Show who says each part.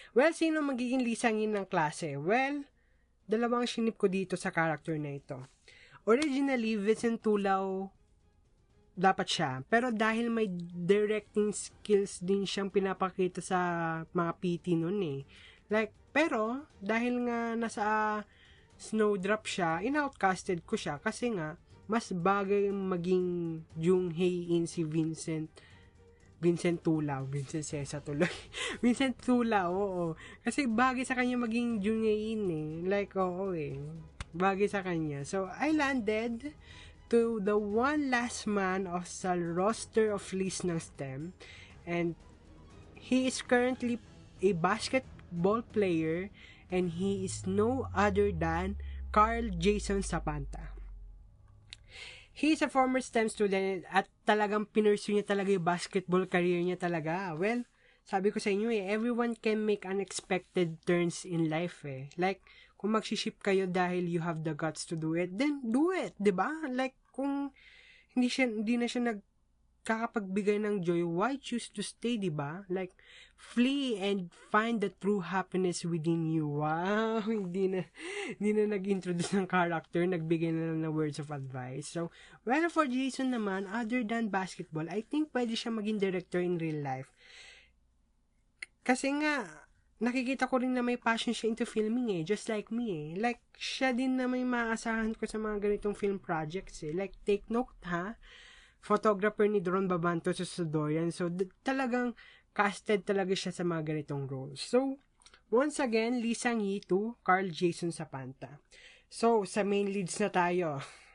Speaker 1: Well, sino magiging lisangin ng klase? Well, dalawang shinip ko dito sa character na ito. Originally, Vincent Tulao dapat siya. Pero dahil may directing skills din siyang pinapakita sa mga PT nun eh. Like, pero, dahil nga nasa Snowdrop siya, in-outcasted ko siya kasi nga, mas bagay maging Jung-hae in si Vincent Tulao. Vincent Cesa tuloy. Vincent Tulao, oo. Kasi bagay sa kanya maging Jung-hae in eh. Like, oo eh. Bagay sa kanya. So, I landed to the one last man of sa roster of list ng STEM, and he is currently a basketball player, and he is no other than Carl Jason Zapanta. He is a former STEM student at talagang pinursue niya talaga yung basketball career niya talaga. Well, sabi ko sa inyo everyone can make unexpected turns in life eh. Like, kung magsiship kayo dahil you have the guts to do it, then do it, 'di ba? Like, kung hindi na siya nagkakapagbigay ng joy, why choose to stay, 'di ba? Like, flee and find the true happiness within you. Wow, hindi na nag-introduce ng character, nagbigay na lang ng words of advice. So, well, for Jason naman, other than basketball, I think pwede siya maging director in real life. Kasi nga, nakikita ko rin na may passion siya into filming eh, just like me eh. Like, siya din na may maaasahan ko sa mga ganitong film projects eh. Like, take note ha, photographer ni Doron Babanto sa Sudorian. So, talagang casted talaga siya sa mga ganitong roles. So, once again, Lee Sang-hee to Carl Jason Zapanta. So, sa main leads na tayo.